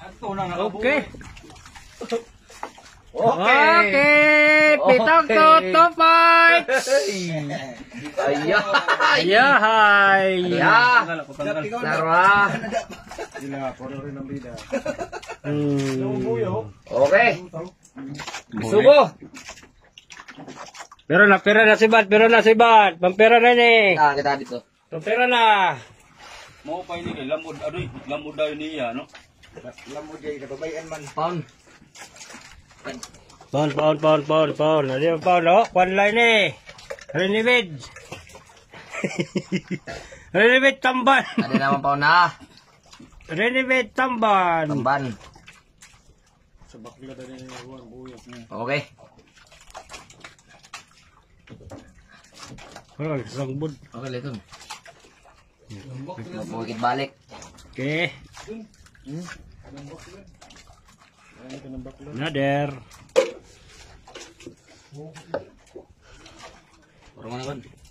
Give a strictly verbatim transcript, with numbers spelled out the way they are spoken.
Okay. Okay. Okay. Pitong tuto fight. Ayah. Ayahay. Ayah. Larwa. Hmm. Okay. Subo. Pero na, pero na si Bat, pero na si Bat. Pampera na ni. Ah, kita dito. Pampera na. Mo pa ini kay lamod adoy, lamod daw niya no. Lamod jay kababayan man. Pound. Pound, pound, pound, pound, pound. Ano yung pound, oh? One line eh. Renibid. Renibid tamban. Ada naman pound na. Renibid tamban. Tamban. Okay. Oh, sangbod. Okay, leton. Bukit balik. Okay. Another. Orang mana kan?